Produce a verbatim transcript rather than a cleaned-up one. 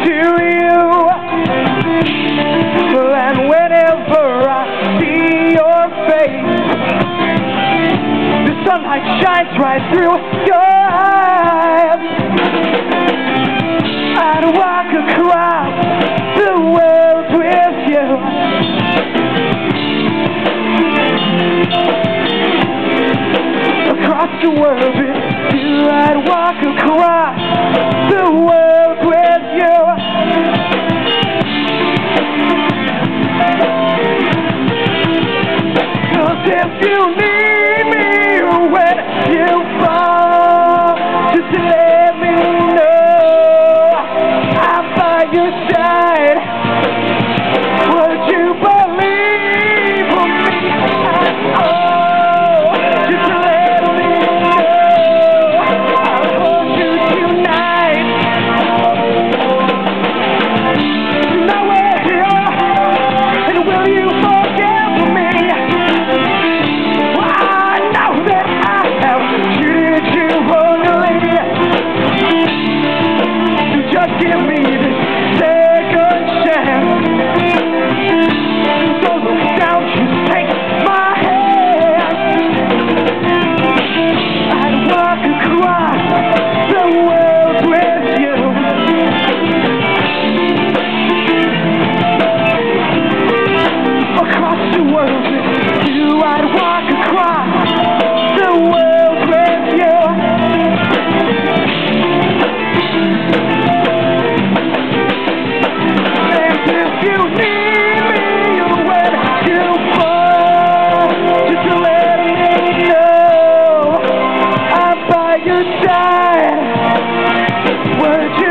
to you. And whenever I see your face, the sunlight shines right through your eyes. I'd walk across the world with you. Across the world with you, I'd walk across the world with you. 'Cause if you need me when you fall, just let me know I'm by your side. Would you believe in me? Oh, just let me know I'll hold you tonight. Now we're here, and will you forgive me? Well, I know that I have treated you wrongly. So just give me this second chance. So look down, just take my hand. I'd walk across the world with you. Across the world with you, I'd walk across the world with you. And if you need me when you fall, just let me know I'm by your side. Would you